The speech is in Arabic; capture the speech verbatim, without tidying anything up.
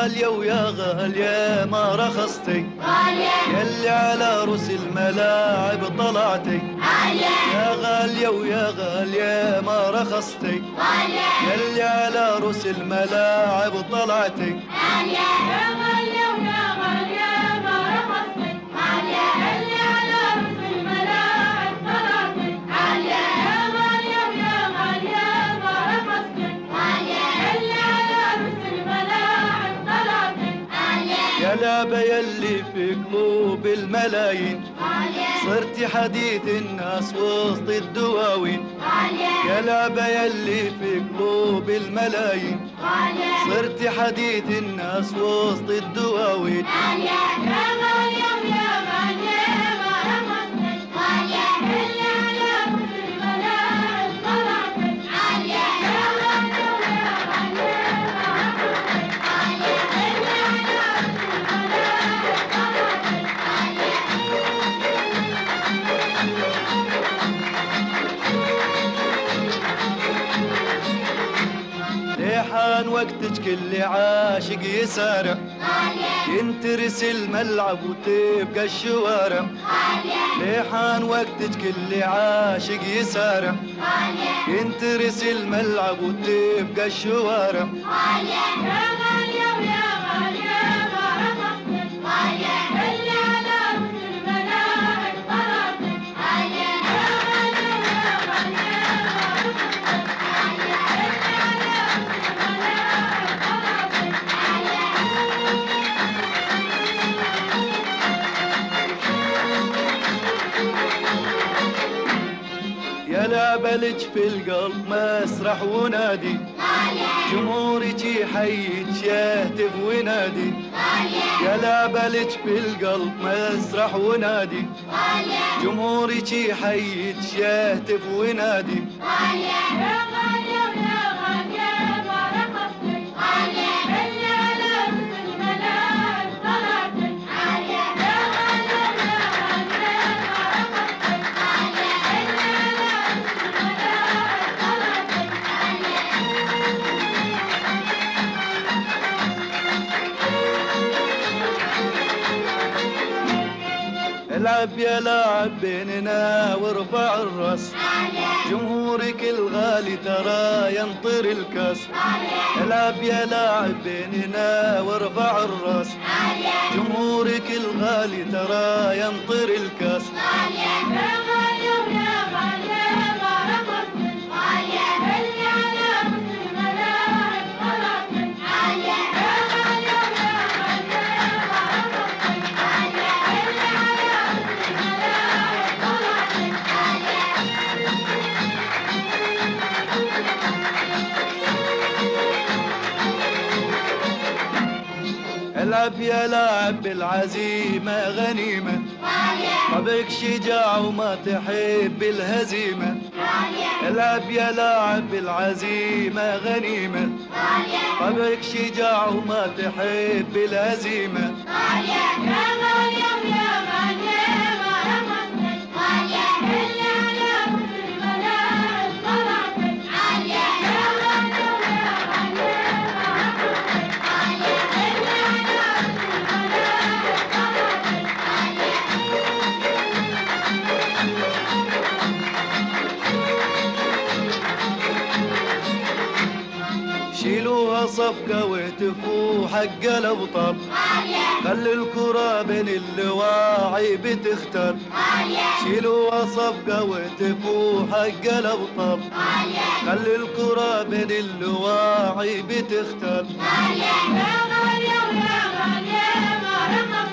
غالية ويا غالية ما رخصتي، يلي على روس الملاعب طلعتي. يا غالية ويا غالية ما رخصتي، يلي على روس الملاعب طلعتي. يا لعبة يلي في قلوب الملايين، صرتي حديث الناس وسط الدواوين. يا لعبة يلي في قلوب الملايين، صرتي حديث الناس وسط الدواوين. حان وقتك كل عاشق يسارع، ينترس الملعب وتبقى الشوارع. ليحان وقتك كل عاشق يسارع، ينترس الملعب وتبقى الشوارع. يا لعبلج في القلب مسرح ونادي، جمهورك يحييك يهتف وينادي. يا لعبلج في القلب مسرح ونادي، جمهورك يحييك يهتف وينادي. العب يا لاعب بيننا وارفع الراس، جمهورك الغالي ترى ينطر الكاس. العب يا لاعب بيننا وارفع الراس، جمهورك الغالي ترى ينطر الكاس. العب يا لاعب بالعزيمة غنيمة، طبك شجاع وما تحب الهزيمة. العب يا لاعب بالعزيمة غنيمة، طبك شجاع وما تحب الهزيمة. شيلوها صفقة واهتفوا حق الأبطال، خلي الكرة بين الواعي بتختار. شيلوها صفقة واهتفوا حق الأبطال، خلي الكرة بين الواعي بتختار.